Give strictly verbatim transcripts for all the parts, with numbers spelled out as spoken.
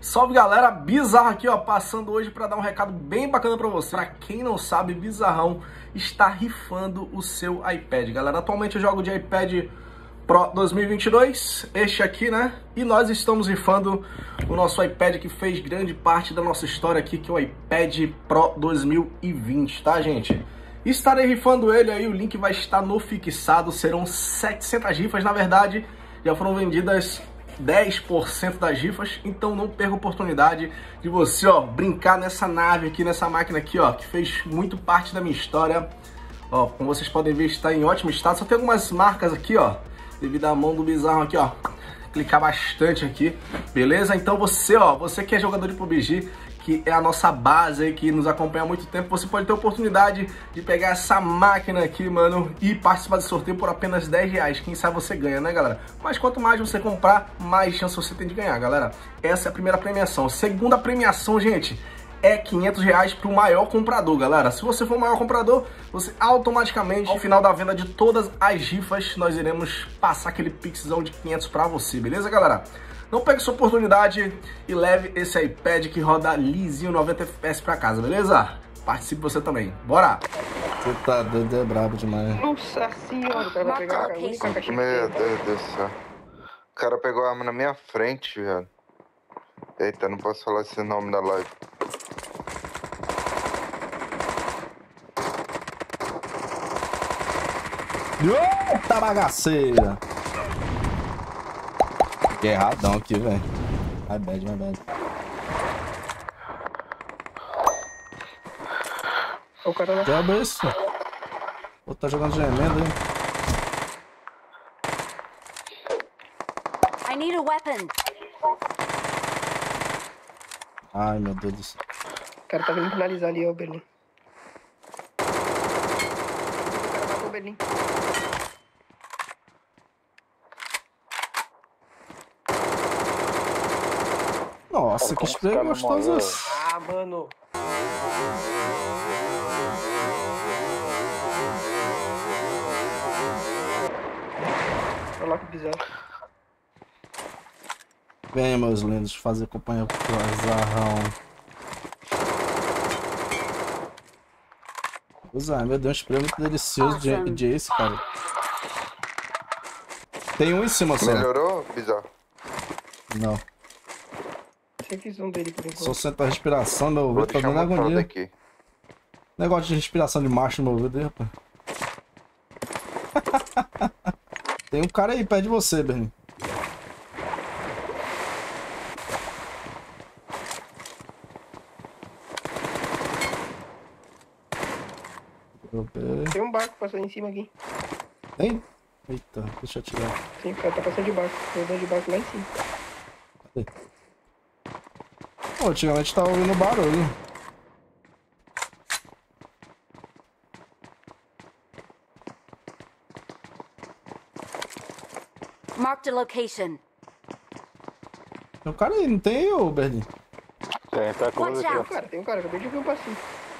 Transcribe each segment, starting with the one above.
Salve galera, Bizarro aqui ó, passando hoje para dar um recado bem bacana para você. Para quem não sabe, Bizarrão está rifando o seu iPad. Galera, atualmente eu jogo de iPad Pro dois mil e vinte e dois, este aqui, né? E nós estamos rifando o nosso iPad que fez grande parte da nossa história aqui, que é o iPad Pro dois mil e vinte, tá, gente? Estarei rifando ele aí, o link vai estar no fixado, serão setecentas rifas, na verdade, já foram vendidas dez por cento das rifas, então não perca a oportunidade de você, ó, brincar nessa nave aqui, nessa máquina aqui, ó, que fez muito parte da minha história. Ó, como vocês podem ver, está em ótimo estado, só tem algumas marcas aqui, ó, devido à mão do Bizarro aqui, ó, clicar bastante aqui, beleza? Então você, ó, você que é jogador de P U B G, que é a nossa base aí, que nos acompanha há muito tempo, você pode ter a oportunidade de pegar essa máquina aqui, mano, e participar do sorteio por apenas dez reais. Quem sabe você ganha, né, galera? Mas quanto mais você comprar, mais chance você tem de ganhar, galera. Essa é a primeira premiação. Segunda premiação, gente, é quinhentos reais para o maior comprador, galera. Se você for o maior comprador, você automaticamente, ao final da venda de todas as rifas, nós iremos passar aquele pixzão de quinhentos para você, beleza, galera? Não pegue sua oportunidade e leve esse iPad que roda lisinho noventa F P S para casa, beleza? Participe você também. Bora! Você tá doido, é brabo demais. Nossa senhora, o cara vai pegar a única caixa. Meu Deus do céu. O cara pegou a arma na minha frente, velho. Eita, não posso falar esse nome da live. Eita bagaceira! Que erradão aqui, velho. My bad, my bad. O cara lá. Quebra isso. Pô, tá jogando gemendo aí. I need a weapon. Ai, meu Deus do céu. O cara tá vindo finalizar ali, ó, o Berlim. O cara matou o Berlim. Nossa, que spray gostoso. Ah, mano. Olha lá que bizarro. Venha, meus lindos, fazer companhia pro Bizarrão. Usa, meu Deus, um spray muito delicioso de, de Ace, cara. Tem um em cima só. Melhorou, Bizarro? Não. Sem visão dele por enquanto. Só sento a respiração, meu Vou ouvido tá deixar dando uma foto agonia. aqui. Negócio de respiração de macho no meu ouvido aí, rapaz. Tem um cara aí perto de você, Bernie. Tem um barco passando em cima aqui. Tem? Eita, deixa eu tirar. Sim, o cara tá passando de barco. Rodando de barco lá em cima. Cadê? Pô, antigamente tava ouvindo barulho. Marked a location. Tem um cara aí, não tem, ô Berlim? Tem, tá com Watch aqui, Tem um ó. cara, tem um cara. Acabei de ver um passinho.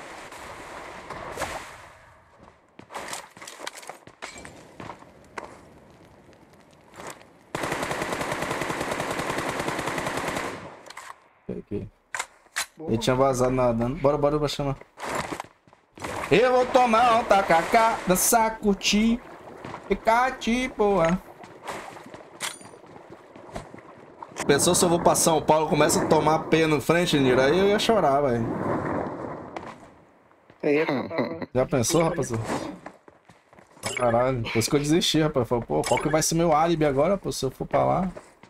Peguei. Boa. Ele tinha vazado nadando. Bora, bora, bora chamar. Eu vou tomar um tacacá, dançar, curtir, ficar tipo. Ah. Pensou se eu vou pra São Paulo, começa a tomar pé no frente, Niro? Aí eu ia chorar, velho. Aí é que tava... Já pensou, rapaziada? Caralho, por isso que eu desisti, rapaz. Falei, pô, qual que vai ser meu álibi agora, pô, se eu for pra lá?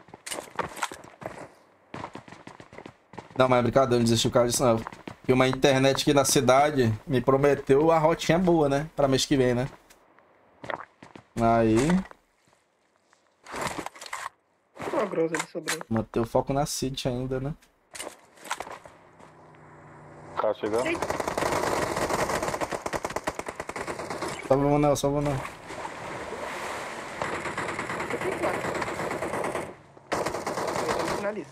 Não, mas é brincadeira, não desisti o cara disso não. Porque uma internet aqui na cidade me prometeu a rotinha boa, né? Pra mês que vem, né? Aí... Uma grossa ali sobrando. Manter o foco na City ainda, né? O cara chegando. Salve o Manel, salve o Manel. Eu tenho quatro. Eu vou finalizar.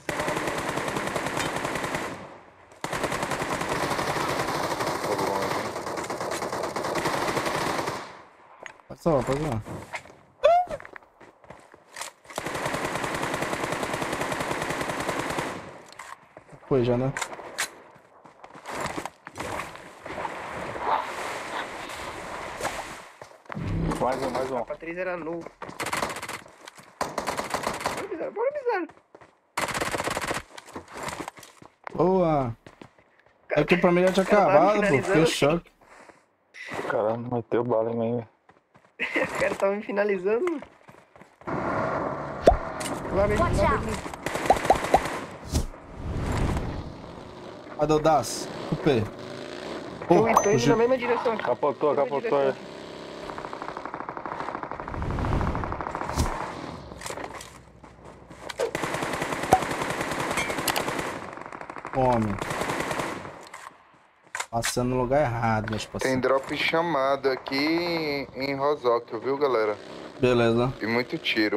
Pode salvar, pode salvar. foi já, né? Mais um, mais um. A três era novo. Bora, Bizarro, bora, Bizarro. Boa! É que pra mim já tinha Cara, tava acabado, pô. Fiquei finalizando. em choque. Caramba, meteu bala em mim, velho. Os caras estavam me finalizando. Mano. Vai, Berlim, Watch vai, out. Berlim. Cadê o Das? Cupê. Tô, Pô, tô indo fugiu. na mesma direção aqui. Capotou, Na mesma capotou. direção é. aqui. Homem. Passando no lugar errado, meus Tem parceiros. drop chamado aqui em Rosóquio, viu, galera? Beleza. E muito tiro.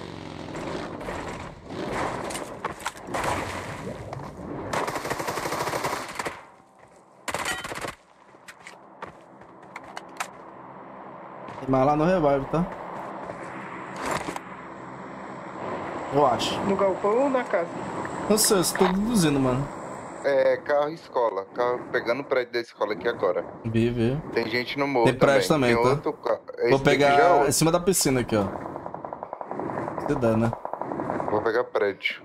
Tem mais lá no revive, tá? Eu acho. No galpão ou na casa? Não sei, eu tô deduzindo, mano. É, carro escola. Carro pegando o prédio da escola aqui agora. Vi, vi. Tem gente no morro Tem prédio também, Tem tá? outro carro. Esse Vou daqui já é pegar outro. em cima da piscina aqui, ó. Se dá, né? Vou pegar prédio.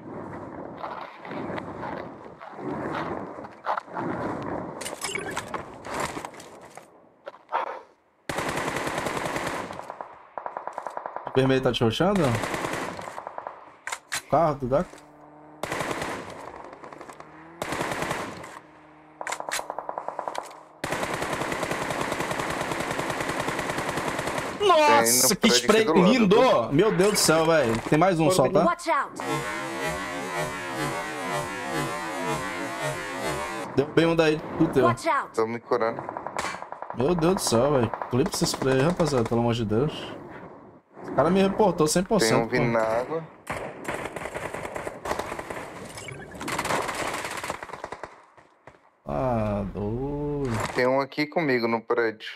O vermelho tá te roxando? Carro, tu dá? Nossa, que prédio spray aqui do lado, lindo! Meu Deus do céu, velho. Tem mais um só, tá? Watch out. Deu bem um daí do teu. Watch out. Tô me curando. Meu Deus do céu, velho. Clipe esse spray aí, rapaziada, pelo amor de Deus. O cara me reportou cem por Tem cento. um vindo na água. Ah, doido. Tem um aqui comigo no prédio.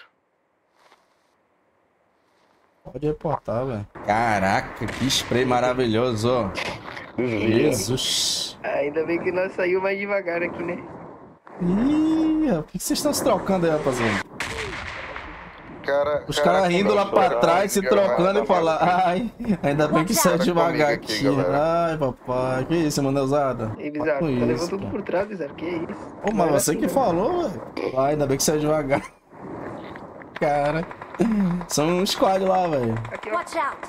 Pode reportar, velho. Caraca, que spray maravilhoso, ó. Jesus. Ainda bem que nós saímos mais devagar aqui, né? Ih, por que vocês estão se trocando aí, rapaziada? Cara, Os cara caras rindo lá pra começou a trás, se gravar, trocando e tá falar, maluco. ai, ainda bem que saiu Para devagar comigo aqui, aqui. galera. Ai, papai, que isso, mano, usada? Ei, Para Bizarro, com tá isso, levando tudo pô. por trás, Bizarro. Que isso? Ô, Não mas era você assim, que não. falou, velho. Ai, ainda bem que saiu devagar. Cara, são um squad lá, velho. Aqui, ó. Watch out.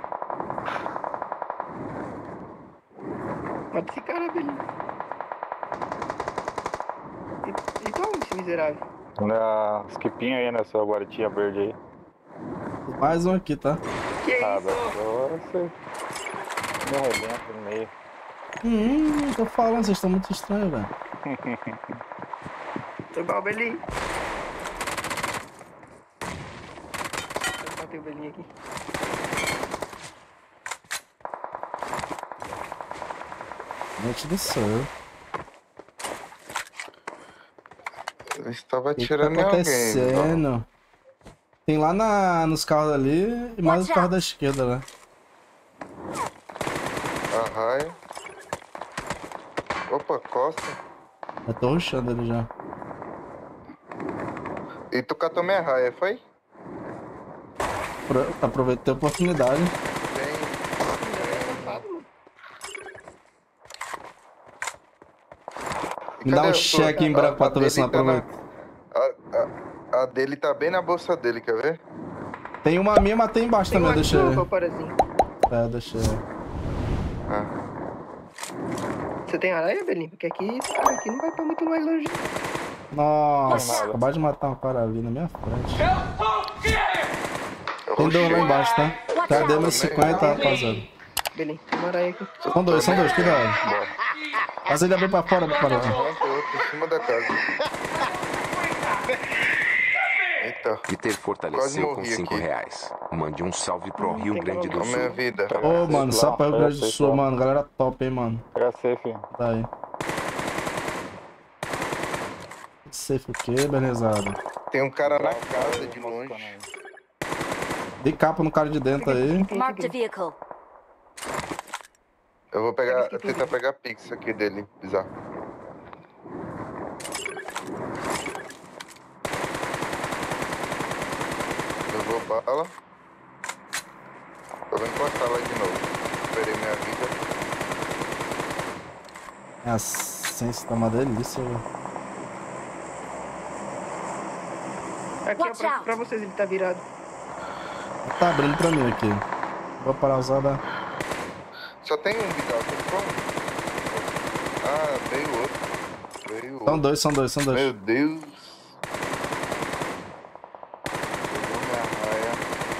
Mata esse cara, Belinho. E, e toma esse miserável. Na esquipinha aí, nessa guaritinha verde aí. Mais um aqui, tá? Que Ah, isso? agora você me arrebenta no meio. Hum, tô falando, vocês estão muito estranhos, velho. Foi mal, Belinho. Matei o Belinho aqui. Gente do céu. Eu estava O que, que tá atirando em alguém. então. acontecendo? Tem lá na, nos carros ali e mais Watch o carro out. da esquerda, né? Arraia. Opa, Costa. Eu tô rushando ele já. E tu catou minha raia, foi? Pro- Aproveitei a oportunidade. Tem. E Me dá cadê um a sua? cheque em A- branco pra a tu ver se não dele tá na- aproveita. A, a, a dele tá bem na bolsa dele, quer ver? Tem uma minha, mas tem embaixo Tem um também, aqui, deixa ô, eu. paparazzinho. É, deixa eu. Ah. Você tem aranha, Belinho? Porque aqui esse cara aqui não vai pra muito mais longe. Nossa, Nada. acabaram de matar um cara ali na minha frente. Eu Tem dois lá roxei. embaixo, tá? Cadê meus cinquenta, rapaziada? Belinho, tem uma aranha aqui. São dois, são dois, cuidado. Bora. Mas ainda bem pra fora, para. Aham, tem outro em cima da casa. Eita, Vitor Quase fortaleceu com morri cinco aqui. reais. Mande um salve pro Rio tem Grande do olha a minha Sul. vida. Ô, mano, só pra Rio Grande do Pega Sul, safe lá. mano. Galera top, hein, mano. Pega safe. Tá aí. Safe o quê, belezada? Tem um cara na casa de longe. Dei capa no cara de dentro aí. Marked a vehicle. Eu vou pegar, tentar pegar pix aqui dele, bizarro. Vou bala. Eu vou encostar lá de novo. Esperei minha vida. É, a ciência tá uma delícia, velho. Aqui, ó, Watch pra, out. pra vocês, ele tá virado. Tá abrindo pra mim aqui. Vou parar a usada. Só tem um Vidal, tem como? Ah, veio outro. Veio outro. São dois, são dois, são dois. Meu Deus. Pegou minha raia.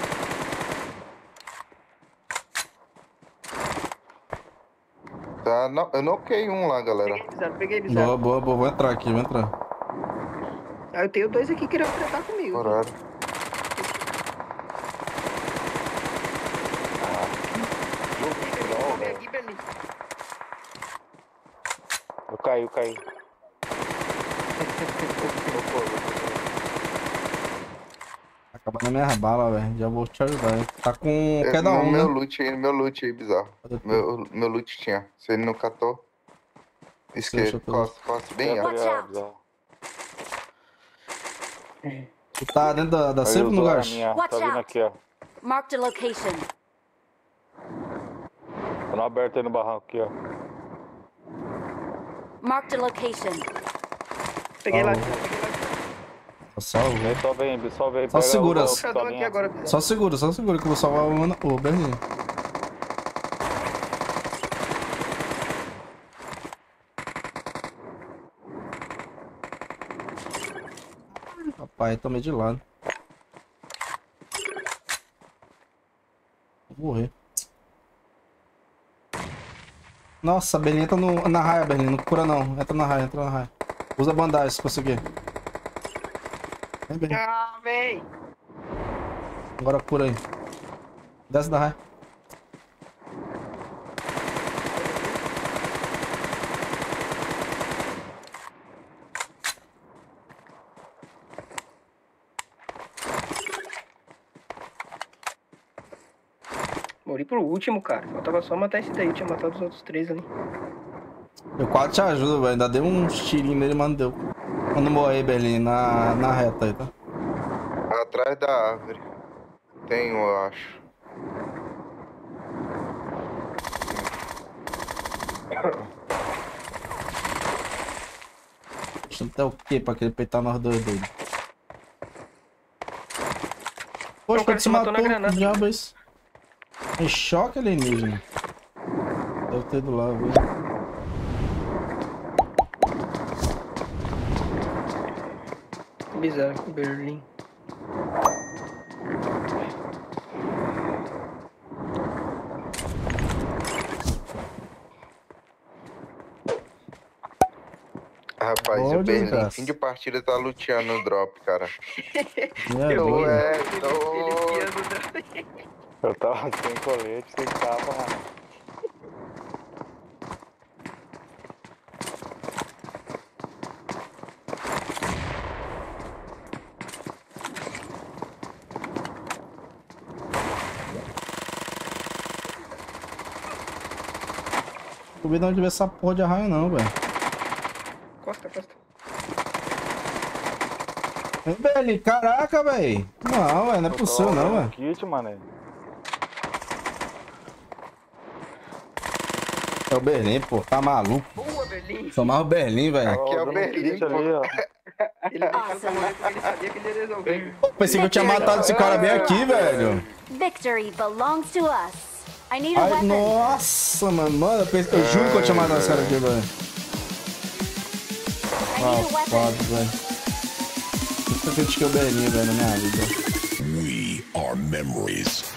Tá, não, eu noquei um lá, galera. Peguei bizarro, peguei bizarro. Boa, boa, boa. Vou entrar aqui, vou entrar. Ah, eu tenho dois aqui querendo tratar comigo. Horário. Vem aqui, Berlim. Eu caí, eu caí. Acabando a minha bala, velho. Já vou te ajudar. Tá com É, cada meu, um, meu né? loot aí, meu loot aí, bizarro. Cadê tu? Meu, meu loot tinha. Se ele não catou. Deixa Esquerda, eu costa, costa, bem Eu alto. Watch peguei, out. bizarro. Tu tá dentro da, da Aí safe no usou a gás? minha. Watch Tá vindo out. aqui, ó. Marked a location. Tá no aberto aí no barranco aqui, ó. Marked a location. Peguei lá, Ah, peguei lá. Salvo. Aí só vem, só vem. Só pega segura. o- Só o Puxador aqui pistolinha. agora, bizarro. Só segura, só segura que eu vou salvar o, o Berlim. Papai, tomei de lado. Vou morrer. Nossa, a Berlim entra no, na raia, Berlim. Não cura não. Entra na raia, entra na raia. Usa bandagem se conseguir. Vem, Berlim. Ah, véi. Agora cura aí. Desce da raia. Morri pro último, cara. Faltava só matar esse daí. Eu tinha matado os outros três ali. Eu quase te ajudo, velho. Ainda dei uns tirinhos nele, mas não deu. Quando morrer, Berlim, na, na reta aí, tá? Atrás da árvore. Tem um, eu acho. Deixa até o quê pra querer peitar nós dois dele? Poxa, O cara ele se se matou matou, na granada. que diabo é isso? Em choque alienígena. Deve ter do lado, viu? Bizarro, Berlim. Rapaz, Olha o Berlim, desgraça. fim de partida, tá luteando no drop, cara. Minha Eu- vida. é Ele doido. piando. Eu tava sem colete, sem capa, mano. Não vi de onde veio essa porra de arraio não, velho. Costa, costa. Ei, Berlim, caraca, velho. Não, velho, não é possível não, velho. Kit, mano. É o Berlim, pô, tá maluco. Boa, Berlim. Sou mais o Berlim, velho. Aqui é o Dando um Berlim, kit ali, ó. Ele deixou essa mulher porque ele sabia que ele ia resolver. Pensei que eu tinha matado esse cara bem aqui, velho. Victory belongs to us. I need a Ai, weapon. nossa, mano. Mano, eu, pensei, eu juro que eu tinha matado esse cara aqui, velho. I Ah, need a weapon. foda, velho. Eu critiquei o Berlim, velho, na minha vida. We are memories.